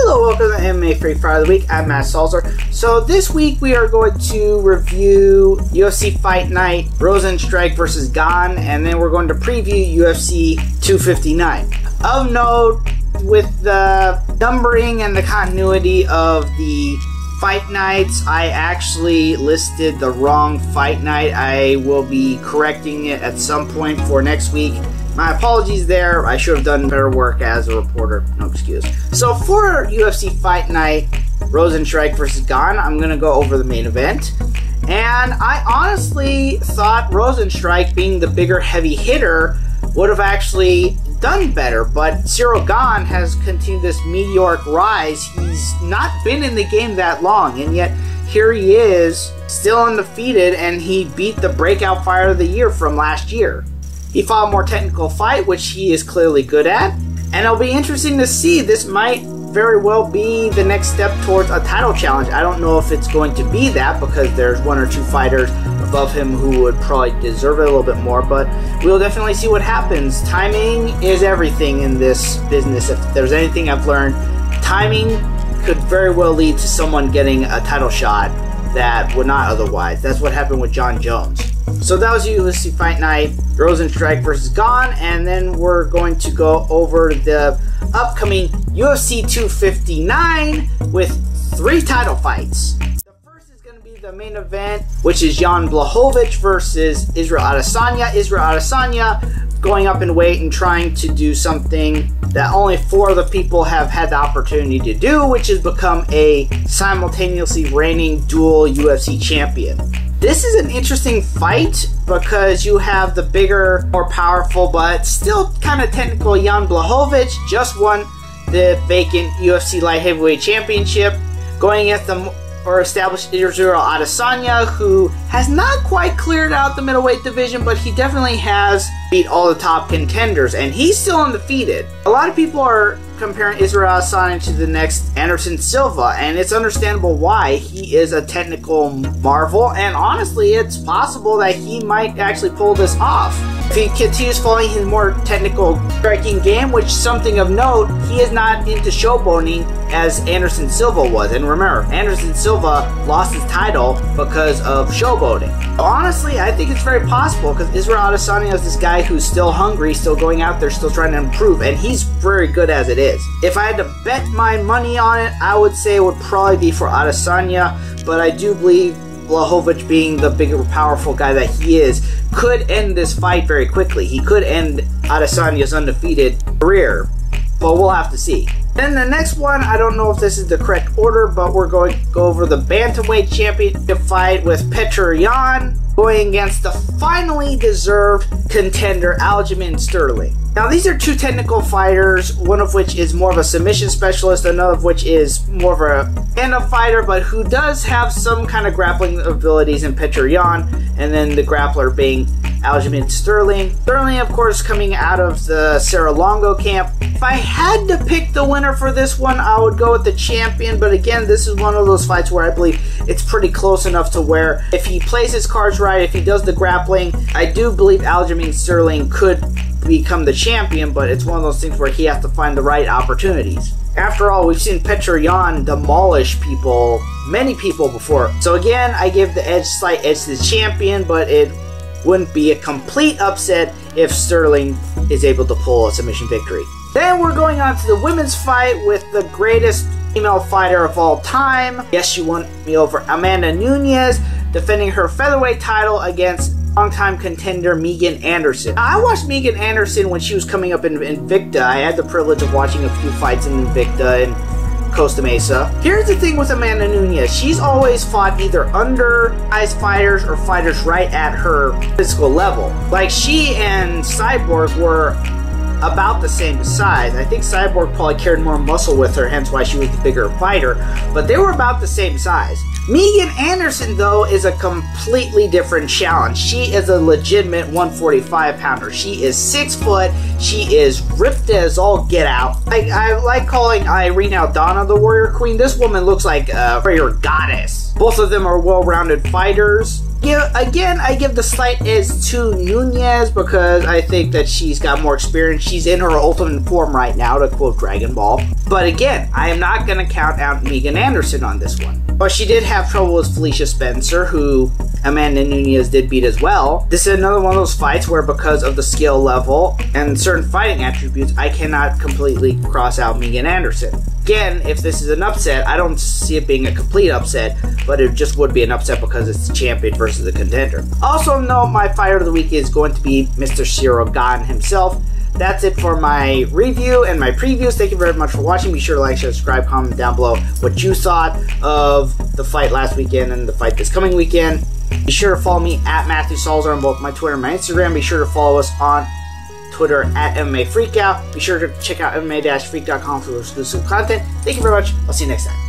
Hello, welcome to MMA Freak Fighter of the Week. I'm Matt Salzer. So this week we are going to review UFC Fight Night, Rozenstruik vs. Gane, and then we're going to preview UFC 259. Of note, with the numbering and the continuity of the fight nights, I actually listed the wrong fight night. I will be correcting it at some point for next week. My apologies there. I should have done better work as a reporter. No excuse. So for UFC Fight Night, Rozenstruik vs. Gane, I'm going to go over the main event. And I honestly thought Rozenstruik, being the bigger heavy hitter, would have actually done better. But Ciryl Gane has continued this meteoric rise. He's not been in the game that long, and yet here he is, still undefeated, and he beat the breakout fighter of the year from last year. He fought a more technical fight, which he is clearly good at, and it'll be interesting to see. This might very well be the next step towards a title challenge. I don't know if it's going to be that, because there's one or two fighters above him who would probably deserve it a little bit more, but we'll definitely see what happens. Timing is everything in this business. If there's anything I've learned, timing could very well lead to someone getting a title shot that would not otherwise. That's what happened with Jon Jones. So that was UFC Fight Night, Rozenstruik vs. Gane, and then we're going to go over the upcoming UFC 259 with 3 title fights. The first is going to be the main event, which is Jan Blachowicz versus Israel Adesanya. Israel Adesanya going up in weight and trying to do something that only 4 other people have had the opportunity to do, which is become a simultaneously reigning dual UFC champion. This is an interesting fight because you have the bigger, more powerful, but still kind of technical Jan Blachowicz, just won the vacant UFC Light Heavyweight Championship, going against the more established Israel Adesanya, who has not quite cleared out the middleweight division, but he definitely has beat all the top contenders, and he's still undefeated. A lot of people are comparing Israel Adesanya to the next Anderson Silva, and it's understandable why. He is a technical marvel, and honestly, it's possible that he might actually pull this off. If he continues following his more technical striking game, which, something of note, he is not into showboating as Anderson Silva was. And remember, Anderson Silva lost his title because of showboating. Honestly, I think it's very possible, because Israel Adesanya is this guy who's still hungry, still going out there, still trying to improve, and he's very good as it is. If I had to bet my money on it, I would say it would probably be for Adesanya, but I do believe Blachowicz, being the bigger, powerful guy that he is, could end this fight very quickly. He could end Adesanya's undefeated career, but we'll have to see. Then the next one, I don't know if this is the correct order, but we're going to go over the Bantamweight Championship fight with Petr Yan going against the finally deserved contender Aljamain Sterling. Now, these are 2 technical fighters, one of which is more of a submission specialist, another of which is more of a stand-up fighter, but who does have some kind of grappling abilities in Petr Yan, and then the grappler being Aljamain Sterling. Sterling, of course, coming out of the Serra Longo camp. If I had to pick the winner for this one, I would go with the champion, but again, this is one of those fights where I believe it's pretty close enough to where if he plays his cards right, if he does the grappling, I do believe Aljamain Sterling could become the champion, but it's one of those things where he has to find the right opportunities. After all, we've seen Petr Yan demolish people, many people before. So again, I give the slight edge to the champion, but it wouldn't be a complete upset if Sterling is able to pull a submission victory. Then we're going on to the women's fight with the greatest female fighter of all time. Yes, she won me over, Amanda Nunes, defending her featherweight title against longtime contender Megan Anderson. Now, I watched Megan Anderson when she was coming up in Invicta. I had the privilege of watching a few fights in Invicta and Costa Mesa. Here's the thing with Amanda Nunes. She's always fought either undersized fighters or fighters right at her physical level. Like, she and Cyborg were about the same size. I think Cyborg probably carried more muscle with her, hence why she was the bigger fighter, but they were about the same size. Megan Anderson, though, is a completely different challenge. She is a legitimate 145-pounder. She is 6 foot. She is ripped as all get out. I like calling Irene Aldana the Warrior Queen. This woman looks like a warrior goddess. Both of them are well-rounded fighters. I give the slight edge to Nunes because I think that she's got more experience. She's in her ultimate form right now, to quote Dragon Ball. But again, I am not going to count out Megan Anderson on this one. But she did have trouble with Felicia Spencer, who Amanda Nunes did beat as well. This is another one of those fights where, because of the skill level and certain fighting attributes, I cannot completely cross out Megan Anderson. Again, if this is an upset, I don't see it being a complete upset, but it just would be an upset because it's the champion versus the contender. Also note, my fighter of the week is going to be Mr. Ciryl Gane himself. That's it for my review and my previews. Thank you very much for watching. Be sure to like, share, subscribe, comment down below what you thought of the fight last weekend and the fight this coming weekend. Be sure to follow me at Matthew Salzer on both my Twitter and my Instagram. Be sure to follow us on Twitter at MMA Freakout. Be sure to check out MMA-freak.com for exclusive content. Thank you very much. I'll see you next time.